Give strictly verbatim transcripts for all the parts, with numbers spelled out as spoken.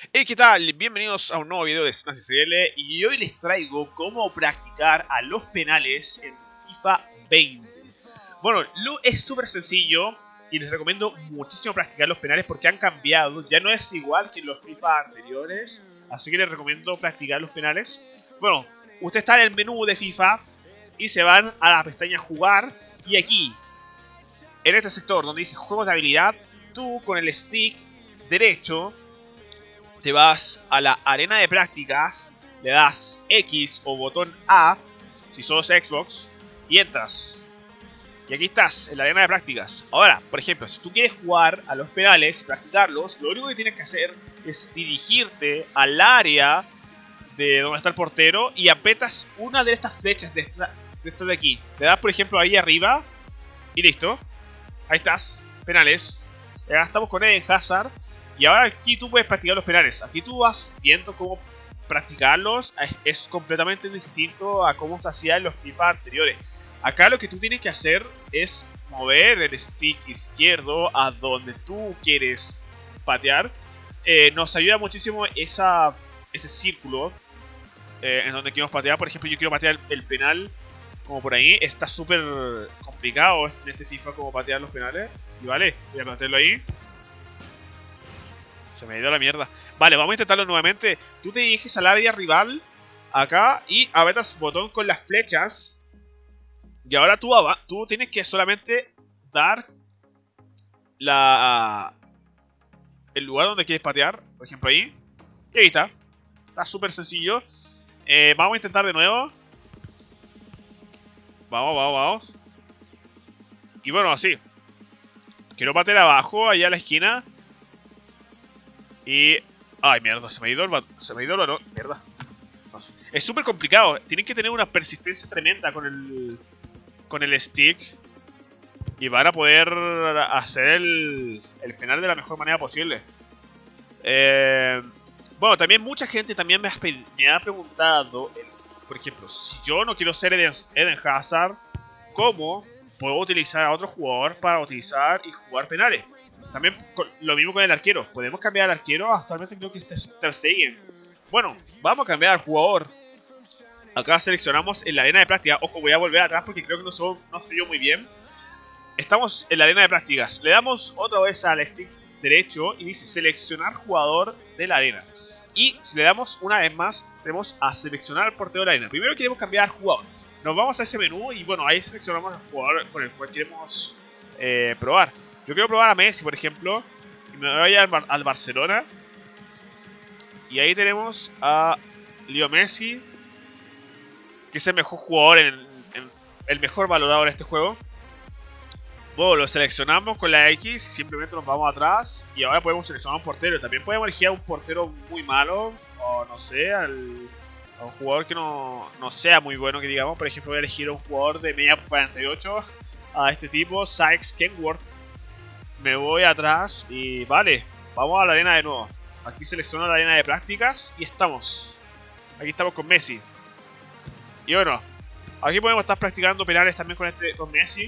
Hey, ¿qué tal? Bienvenidos a un nuevo video de Snaz S L y hoy les traigo cómo practicar a los penales en FIFA veinte. Bueno, lo es súper sencillo y les recomiendo muchísimo practicar los penales porque han cambiado, ya no es igual que en los FIFA anteriores, así que les recomiendo practicar los penales. Bueno, usted está en el menú de FIFA y se van a la pestaña Jugar y aquí, en este sector donde dice Juegos de habilidad, tú con el stick derecho te vas a la arena de prácticas, le das X o botón A, si sos Xbox, y entras. Y aquí estás, en la arena de prácticas. Ahora, por ejemplo, si tú quieres jugar a los penales, practicarlos, lo único que tienes que hacer es dirigirte al área de donde está el portero y apretas una de estas flechas de esta de, esta de aquí. Le das, por ejemplo, ahí arriba y listo. Ahí estás, penales. Ya estamos con Eden Hazard. Y ahora aquí tú puedes practicar los penales. Aquí tú vas viendo cómo practicarlos. Es completamente distinto a cómo se hacía en los FIFA anteriores. Acá lo que tú tienes que hacer es mover el stick izquierdo a donde tú quieres patear. Eh, nos ayuda muchísimo esa, ese círculo eh, en donde queremos patear. Por ejemplo, yo quiero patear el, el penal como por ahí. Está súper complicado en este FIFA como patear los penales. Y vale, voy a patearlo ahí. Se me ha ido la mierda. Vale, vamos a intentarlo nuevamente. Tú te diriges al área rival acá y apretas botón con las flechas. Y ahora tú, tú tienes que solamente dar la el lugar donde quieres patear. Por ejemplo ahí. Y ahí está. Está súper sencillo. Eh, vamos a intentar de nuevo. Vamos, vamos, vamos. Y bueno, así. Quiero patear abajo, allá a la esquina. Y... ay, mierda, se me ha ido el... Se me ha ido el... No, mierda. No. Es súper complicado. Tienen que tener una persistencia tremenda con el... Con el stick. Y van a poder hacer el... El penal de la mejor manera posible. Eh... Bueno, también mucha gente también me ha, me ha preguntado... Por ejemplo, si yo no quiero ser Eden, Eden Hazard, ¿cómo puedo utilizar a otro jugador para utilizar y jugar penales? También lo mismo con el arquero. Podemos cambiar al arquero. Actualmente creo que es Ter Stegen. Bueno, vamos a cambiar al jugador. Acá seleccionamos en la arena de práctica. Ojo, voy a volver atrás porque creo que no se, no se vio muy bien. Estamos en la arena de prácticas. Le damos otra vez al stick derecho y dice seleccionar jugador de la arena. Y si le damos una vez más, tenemos a seleccionar al portero de la arena. Primero queremos cambiar al jugador. Nos vamos a ese menú y bueno, ahí seleccionamos al jugador con el cual queremos eh, probar. Yo quiero probar a Messi, por ejemplo. Y me voy al, Bar al Barcelona. Y ahí tenemos a Leo Messi, que es el mejor jugador, en, en, el mejor valorado en este juego. Bueno, lo seleccionamos con la X. Simplemente nos vamos atrás. Y ahora podemos seleccionar a un portero. También podemos elegir a un portero muy malo. O no sé, al, a un jugador que no, no sea muy bueno, que digamos. Por ejemplo, voy a elegir a un jugador de media cuarenta y ocho. A este tipo, Sykes Kenworth. Me voy atrás y vale, vamos a la arena de nuevo. Aquí selecciono la arena de prácticas y estamos. Aquí estamos con Messi. Y bueno, aquí podemos estar practicando penales también con este con Messi.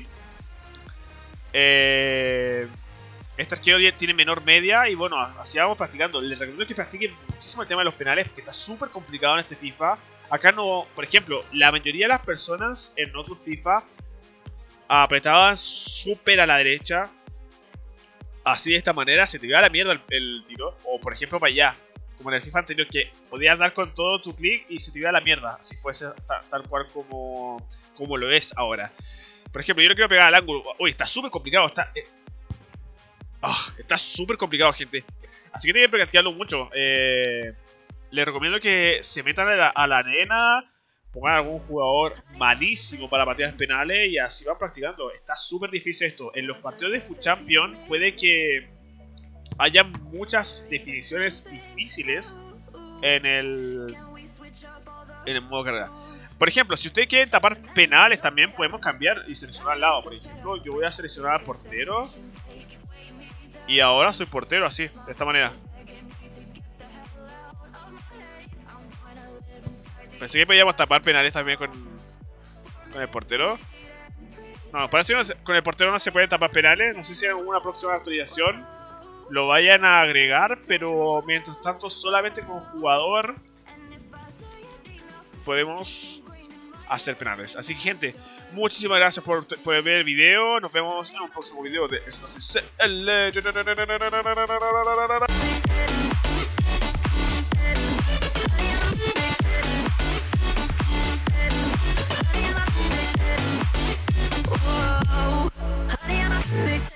Eh, este arquero tiene menor media y bueno, así vamos practicando. Les recomiendo que practiquen muchísimo el tema de los penales porque está súper complicado en este FIFA. Acá no, por ejemplo, la mayoría de las personas en otros FIFA apretaban súper a la derecha. Así de esta manera se te iba a la mierda el, el tiro. O por ejemplo para allá, como en el FIFA anterior, que podías dar con todo tu clic y se te iba a la mierda. Si fuese tal, tal cual como, como lo es ahora. Por ejemplo, yo no quiero pegar al ángulo. Uy, está súper complicado. Está eh, oh, está súper complicado, gente. Así que tienen que practicarlo mucho. Eh, les recomiendo que se metan a la, a la arena. Pongan algún jugador malísimo para patear penales y así van practicando. Está súper difícil esto. En los partidos de FUT Champions puede que haya muchas definiciones difíciles en el, en el modo carrera. Por ejemplo, si ustedes quieren tapar penales también podemos cambiar y seleccionar al lado. Por ejemplo, yo voy a seleccionar al portero. Y ahora soy portero así, de esta manera. Pensé que podíamos tapar penales también con, con el portero. No, parece que no se, con el portero no se pueden tapar penales. No sé si hay alguna próxima actualización lo vayan a agregar, pero mientras tanto solamente con jugador podemos hacer penales. Así que gente, muchísimas gracias por, por ver el video. Nos vemos en un próximo video de esto. Honey, I'm a